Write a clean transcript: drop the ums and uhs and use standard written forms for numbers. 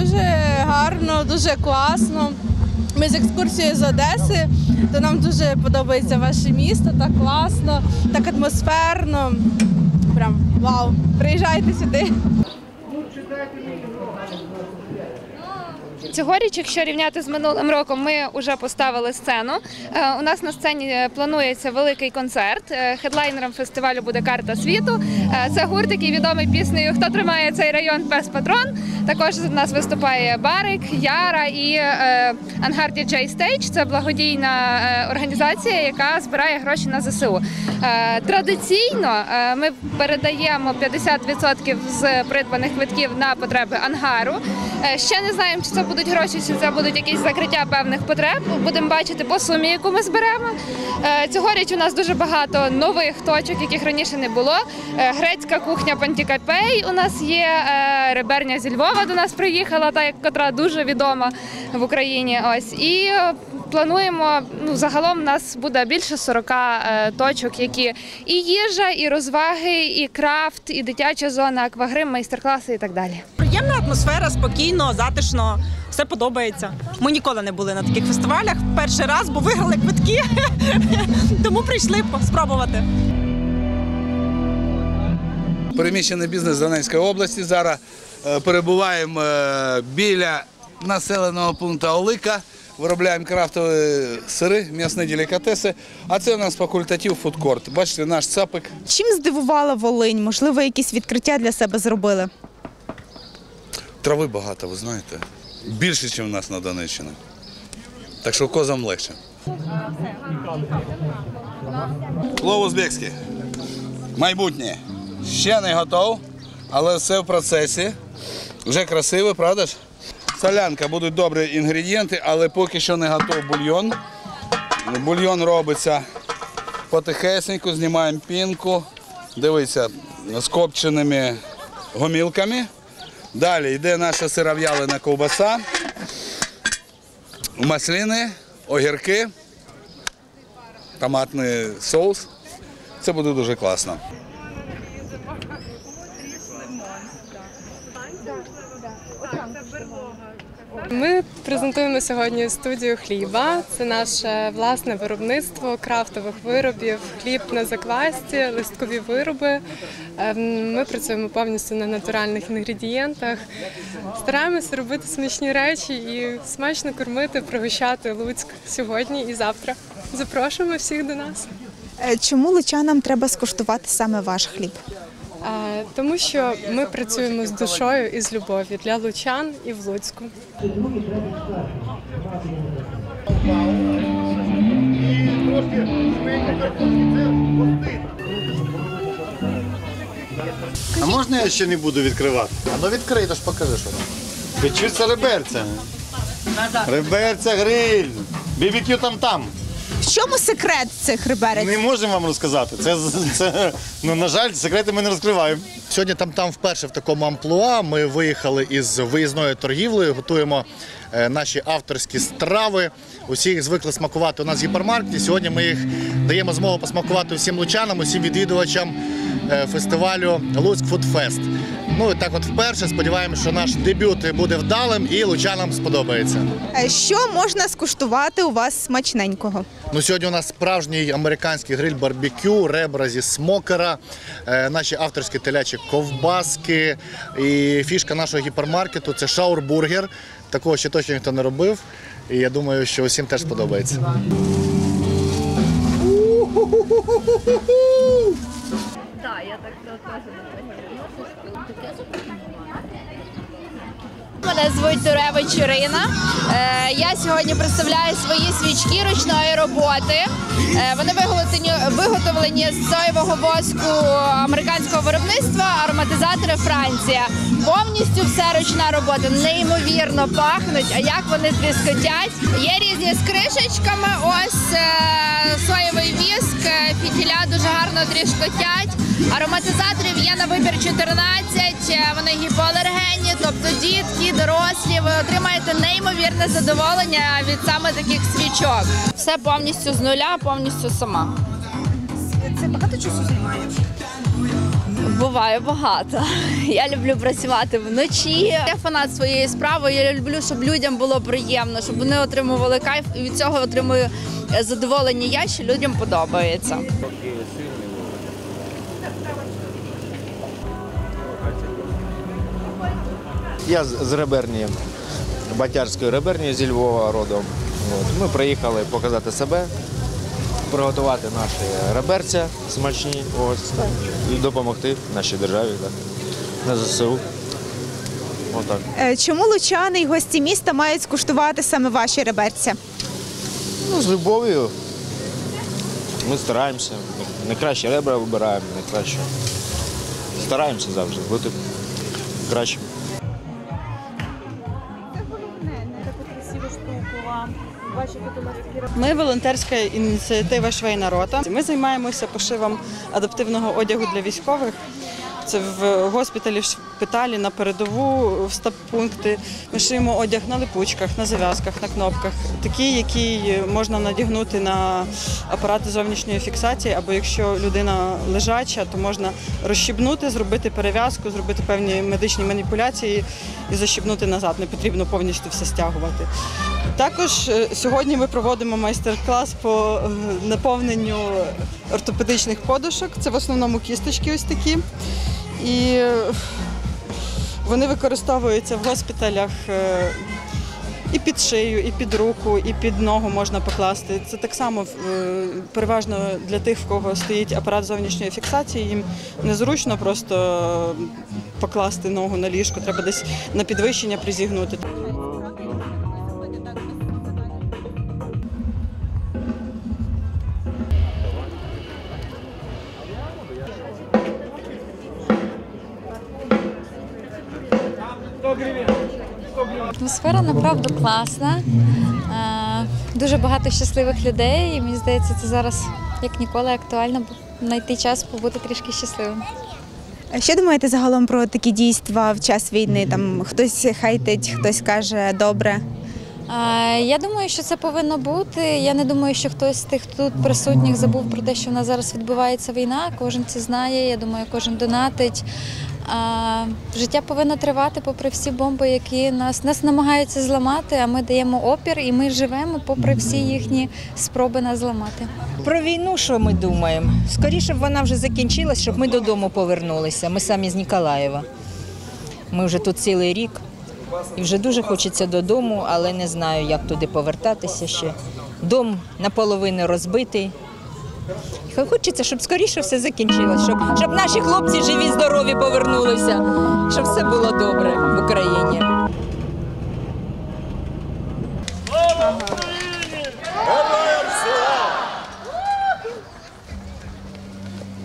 дуже гарно, дуже класно. Ми з екскурсією з Одеси, то нам дуже подобається ваше місто, так класно, так атмосферно. Прям вау, приїжджайте сюди. Цьогоріч, якщо рівняти з минулим роком, ми вже поставили сцену. У нас на сцені планується великий концерт. Хедлайнером фестивалю буде «Карта світу». Це гурт, який відомий піснею «Хто тримає цей район? Пес Патрон». Також у нас виступає Барик, Яра і Ангар Діджей Стейдж. Це благодійна організація, яка збирає гроші на ЗСУ. Традиційно ми передаємо 50% з придбаних квитків на потреби ангару. Ще не знаємо, чи це будуть гроші, чи це будуть якісь закриття певних потреб. Будемо бачити по сумі, яку ми зберемо. Цьогоріч у нас дуже багато нових точок, яких раніше не було. Грецька кухня Пантікапей у нас є, реберня зі Львова до нас приїхала, та котра дуже відома в Україні. Ось. І плануємо, загалом у нас буде більше 40 точок, які і їжа, і розваги, і крафт, і дитяча зона, аквагрим, майстер-класи і так далі. Приємна атмосфера, спокійно, затишно, все подобається. Ми ніколи не були на таких фестивалях, перший раз, бо виграли квитки, тому прийшли спробувати. Переміщений бізнес Донецької області. Зараз перебуваємо біля населеного пункту Олика. Виробляємо крафтові сири, м'ясні делікатеси. А це у нас факультатив фудкорт. Бачите, наш цапик. Чим здивувала Волинь? Можливо, якісь відкриття для себе зробили? Трави багато, ви знаєте. Більше, ніж у нас на Донеччині. Так що козам легше. Плов узбекський. Майбутнє. Ще не готов, але все в процесі. Вже красиво, правда ж? Солянка, будуть добрі інгредієнти, але поки що не готов бульйон. Бульйон робиться потихесеньку, знімаємо пінку, дивіться, з копченими гомілками. Далі йде наша сиров'ялина ковбаса, маслини, огірки, томатний соус. Це буде дуже класно. Ми презентуємо сьогодні студію хліба. Це наше власне виробництво крафтових виробів, хліб на заквасці, листкові вироби. Ми працюємо повністю на натуральних інгредієнтах. Стараємося робити смачні речі і смачно кормити, пригощати Луцьк сьогодні і завтра. Запрошуємо всіх до нас. Чому лучанам треба скуштувати саме ваш хліб? Тому що ми працюємо з душою і з любов'ю для лучан і в Луцьку. А можна я ще не буду відкривати? Ну відкрий, то ж покажи, що там. Печуться реберця. Реберця гриль. BBQ там-там. В чому секрет цих реберець? Не можемо вам розказати. На жаль, секрети ми не розкриваємо. Сьогодні там вперше в такому амплуа. Ми виїхали із виїзною торгівлею, готуємо наші авторські страви. Усі їх звикли смакувати у нас в гіпермаркеті. Сьогодні ми їх даємо змогу посмакувати усім лучанам, усім відвідувачам фестивалю Луцьк Фуд Фест. Ну і так от вперше сподіваємося, що наш дебют буде вдалим і лучанам сподобається. Що можна скуштувати у вас смачненького? Ну, сьогодні у нас справжній американський гриль барбекю, ребра зі смокера, наші авторські телячі ковбаски. І фішка нашого гіпермаркету – це шаурбургер. Такого ще точно ніхто не робив. І я думаю, що усім теж сподобається. Мене звуть Туревич Ірина. Я сьогодні представляю свої свічки ручної роботи. Вони виготовлені з соєвого воску американського виробництва, ароматизатори Франція. Повністю все ручна робота, неймовірно пахнуть, а як вони тріскотять. Є різні з кришечками, ось соєвий віск, фітіля дуже гарно тріскотять. Ароматизаторів є на вибір 14, вони гіпоалергенні, тобто дітки, дорослі. Ви отримаєте неймовірне задоволення від саме таких свічок. Все повністю з нуля, повністю сама. Це багато часу займає? Буває багато. Я люблю працювати вночі. Я фанат своєї справи. Я люблю, щоб людям було приємно, щоб вони отримували кайф. І від цього отримую задоволення я, що людям подобається. Я з реберні, Батярської реберні зі Львова родом. Ми приїхали показати себе, приготувати наші реберця смачні і допомогти нашій державі, на ЗСУ. Отак. Чому лучани і гості міста мають скуштувати саме ваші реберця? З любов'ю. Ми стараємося. Найкращі ребра вибираємо, найкраще. Стараємося завжди бути кращим. Ми волонтерська ініціатива «Швейна рота». Ми займаємося пошивом адаптивного одягу для військових. Це в госпіталі, в шпиталі, на передову, в стаб-пункти. Ми шиємо одяг на липучках, на зав'язках, на кнопках. Такий, який можна надягнути на апарати зовнішньої фіксації, або якщо людина лежача, то можна розщібнути, зробити перев'язку, зробити певні медичні маніпуляції і защібнути назад. Не потрібно повністю все стягувати. Також сьогодні ми проводимо майстер-клас по наповненню ортопедичних подушок. Це в основному кісточки ось такі. І вони використовуються в госпіталях і під шию, і під руку, і під ногу можна покласти. Це так само переважно для тих, в кого стоїть апарат зовнішньої фіксації, їм незручно просто покласти ногу на ліжко, треба десь на підвищення призігнути. Атмосфера, направду, класна. Дуже багато щасливих людей. І мені здається, це зараз як ніколи актуально знайти час побути трішки щасливим. Що думаєте загалом про такі дійства в час війни? Там хтось хейтить, хтось каже добре. Я думаю, що це повинно бути. Я не думаю, що хтось з тих тут присутніх забув про те, що в нас зараз відбувається війна. Кожен це знає, я думаю, кожен донатить. Життя повинно тривати попри всі бомби, які нас намагаються зламати, а ми даємо опір і ми живемо попри всі їхні спроби нас зламати. Про війну що ми думаємо? Скоріше б вона вже закінчилась, щоб ми додому повернулися. Ми самі з Ніколаєва. Ми вже тут цілий рік і вже дуже хочеться додому, але не знаю, як туди повертатися ще. Дом наполовину розбитий. Хочеться, щоб скоріше все закінчилось, щоб наші хлопці живі, здорові повернулися, щоб все було добре в Україні.